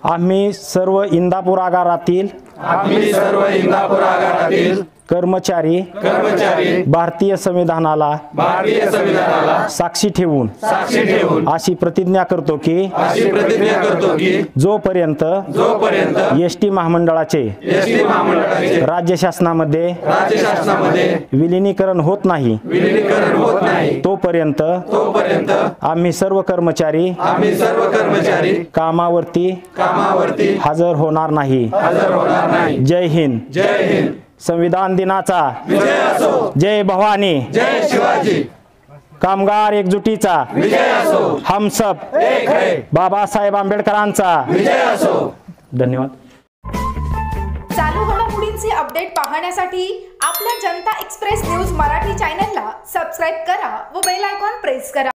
आम्ही सर्व इंदापूर आगारातील कर्मचारी भारतीय संविधानाला साक्षी ठेवून अशी प्रतिज्ञा करतो की जोपर्यंत एसटी महामंडळाचे राज्य शासनामध्ये विलीनीकरण होत नाही तोपर्यंत आम्ही सर्व कर्मचारी कामावरती हजर होणार नाही। जय हिंद। संविधान दिनाचा विजय असो। जय भवानी। जय शिवाजी। कामगार एकजुटीचा विजय असो। हम सब एक है। बाबासाहेब आंबेडकरांचा विजय असो। धन्यवाद। चालू घडामोडींचे अपडेट पाहण्यासाठी आपल्या जनता एक्सप्रेस न्यूज मराठी चॅनलला सबस्क्राइब करा व बेल आयकॉन प्रेस करा।